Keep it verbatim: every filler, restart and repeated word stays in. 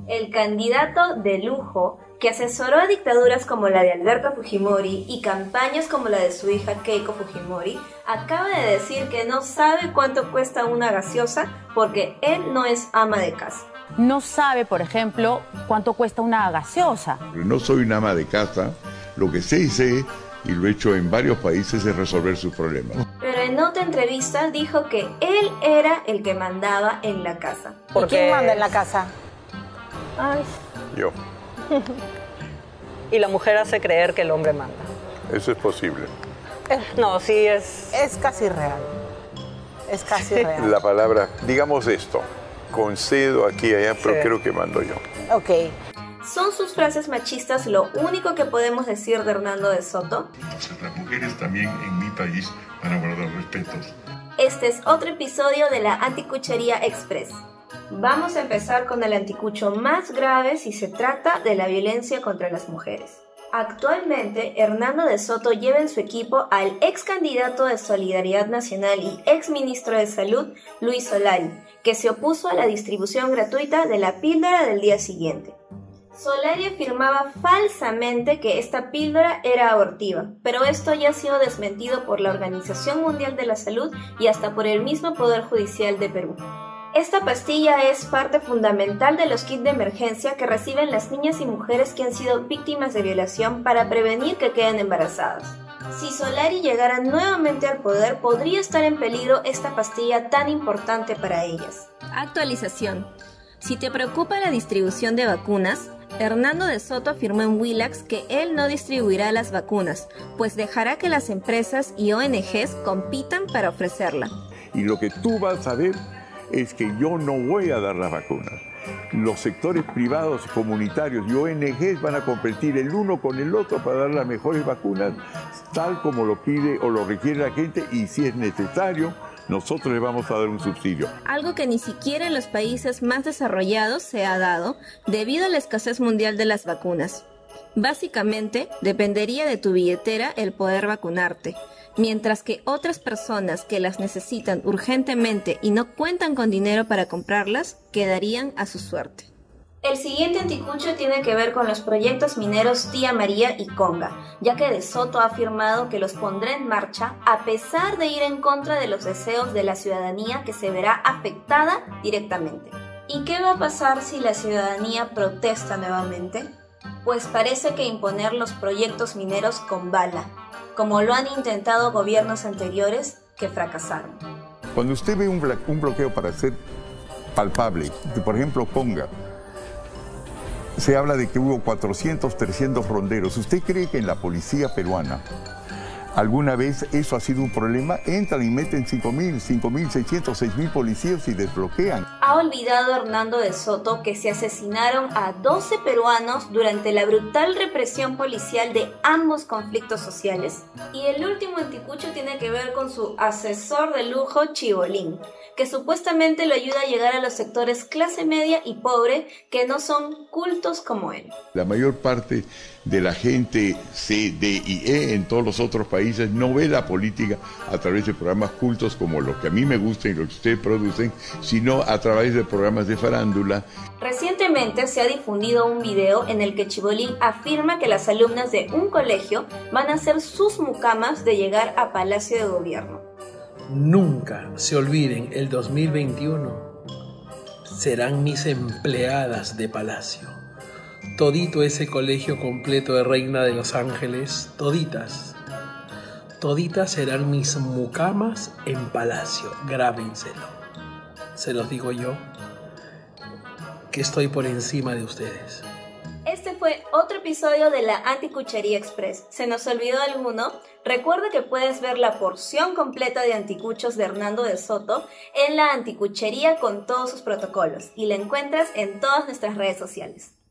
El candidato de lujo, que asesoró a dictaduras como la de Alberto Fujimori y campañas como la de su hija Keiko Fujimori, acaba de decir que no sabe cuánto cuesta una gaseosa porque él no es ama de casa. No sabe, por ejemplo, cuánto cuesta una gaseosa. No soy una ama de casa, lo que sé y sé, y lo he hecho en varios países, es resolver sus problemas. Pero en otra entrevista dijo que él era el que mandaba en la casa. ¿Por quién manda en la casa? Ay. Yo. Y la mujer hace creer que el hombre manda. Eso es posible. No, sí es... Es casi real. Es casi real. La palabra, digamos esto, concedo aquí y allá, pero Sí. creo que mando yo. Ok. ¿Son sus frases machistas lo único que podemos decir de Hernando de Soto? Entonces las mujeres también en mi país van a guardar respetos. Este es otro episodio de la Anticuchería Express. Vamos a empezar con el anticucho más grave si se trata de la violencia contra las mujeres. Actualmente, Hernando de Soto lleva en su equipo al ex candidato de Solidaridad Nacional y ex ministro de Salud, Luis Solari, que se opuso a la distribución gratuita de la píldora del día siguiente. Solari afirmaba falsamente que esta píldora era abortiva, pero esto ya ha sido desmentido por la Organización Mundial de la Salud y hasta por el mismo Poder Judicial de Perú. Esta pastilla es parte fundamental de los kits de emergencia que reciben las niñas y mujeres que han sido víctimas de violación para prevenir que queden embarazadas. Si Solari llegara nuevamente al poder, podría estar en peligro esta pastilla tan importante para ellas. Actualización. Si te preocupa la distribución de vacunas, Hernando de Soto afirmó en Willax que él no distribuirá las vacunas, pues dejará que las empresas y O N Ges compitan para ofrecerla. Y lo que tú vas a ver es que yo no voy a dar las vacunas. Los sectores privados, comunitarios y O N Ges van a competir el uno con el otro para dar las mejores vacunas, tal como lo pide o lo requiere la gente, y si es necesario, nosotros le vamos a dar un subsidio. Algo que ni siquiera en los países más desarrollados se ha dado debido a la escasez mundial de las vacunas. Básicamente, dependería de tu billetera el poder vacunarte, mientras que otras personas que las necesitan urgentemente y no cuentan con dinero para comprarlas, quedarían a su suerte. El siguiente anticucho tiene que ver con los proyectos mineros Tía María y Conga, ya que De Soto ha afirmado que los pondrá en marcha a pesar de ir en contra de los deseos de la ciudadanía que se verá afectada directamente. ¿Y qué va a pasar si la ciudadanía protesta nuevamente? Pues parece que imponer los proyectos mineros con bala, como lo han intentado gobiernos anteriores que fracasaron. Cuando usted ve un, bla- un bloqueo para ser palpable, que por ejemplo Conga, se habla de que hubo cuatrocientos, trescientos ronderos. ¿Usted cree que en la policía peruana alguna vez eso ha sido un problema? Entran y meten cinco mil, cinco mil seiscientos, seis mil policías y desbloquean. ¿Ha olvidado Hernando de Soto que se asesinaron a doce peruanos durante la brutal represión policial de ambos conflictos sociales? Y el último anticucho tiene que ver con su asesor de lujo Chibolín, que supuestamente lo ayuda a llegar a los sectores clase media y pobre que no son cultos como él. La mayor parte de la gente C, D y E en todos los otros países no ve la política a través de programas cultos como lo que a mí me gusta y lo que ustedes producen, sino a través de programas de farándula. Recientemente se ha difundido un video en el que Chibolín afirma que las alumnas de un colegio van a ser sus mucamas de llegar a Palacio de Gobierno. Nunca se olviden, el dos mil veintiuno serán mis empleadas de Palacio. Todito ese colegio completo de Reina de los Ángeles, toditas, toditas serán mis mucamas en Palacio, grábenselo. Se los digo yo, que estoy por encima de ustedes. Este fue otro episodio de la Anticuchería Express. ¿Se nos olvidó alguno? Recuerda que puedes ver la porción completa de anticuchos de Hernando de Soto en la Anticuchería con todos sus protocolos y la encuentras en todas nuestras redes sociales.